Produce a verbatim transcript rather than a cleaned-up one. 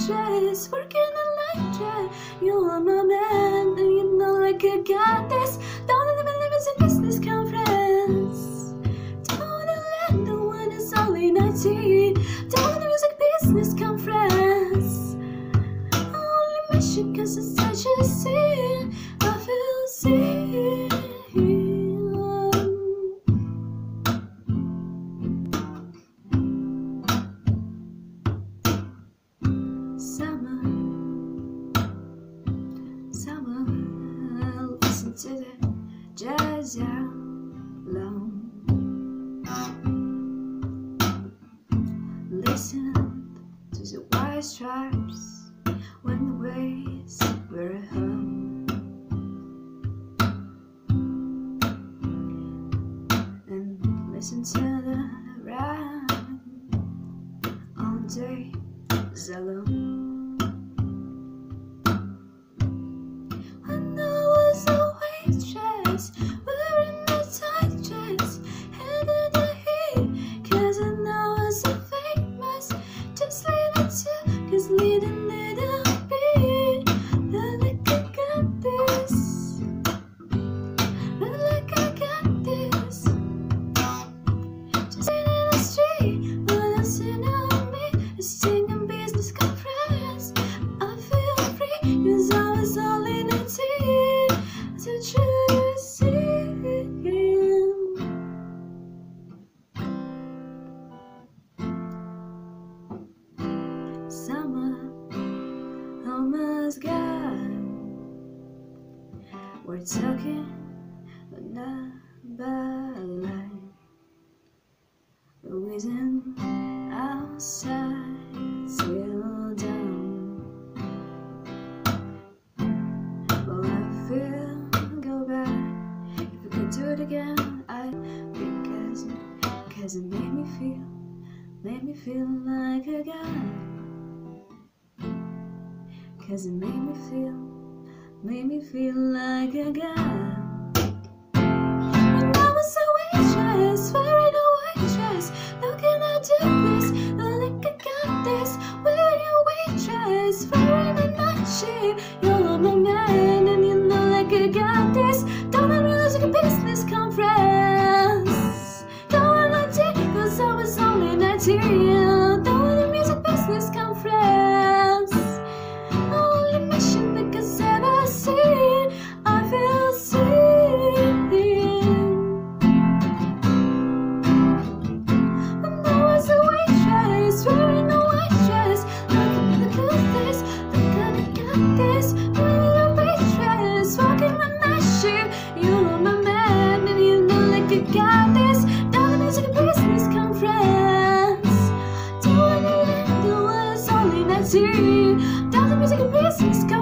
waitress, working a light track. You are my man, and you know like I got this. Down in the middle of a business conference. Down in London when it's only nineteen. Down in the music business conference. Only mission cause it's such a sin. I feel seen. Summer, summer, listen to the jazz out loud. Listen to the white stripes when the waves were home. And listen to the rhyme all day alone. When I was a waitress, wearing a tight dress, head in the heat, cause I know I was so famous. Just leading to, cause leading it a beat. Feel like I got this. Feel like I got this. Just in the street, when I see on me, it's singing business conference. I feel free, cause I was only nineteen to choose him. Summer almost gone. We're talking, but not by line. The reason outside still down. Well, I feel go back. If we could do it again, I because because it made me feel, made me feel like a guy. Cause it made me feel, made me feel like a guy. When I was a waitress, wearing a white dress, looking at this, like I got this. Wearing a waitress, wearing a night shift. You're my man, and you know like I got this. Don't I realize like a business conference. Don't wanna take, cause I was only nineteen. Don't want a music business conference. Only mission because ever seen, I feel seen. When I was a waitress, wearing a white dress, looking at the good face, look at I got this. Wearing a waitress, walking my night shift. You are my man, and you know like you got this. Down the music business conference. Don't wanna let the world, it's only nineteen. Down the music business conference.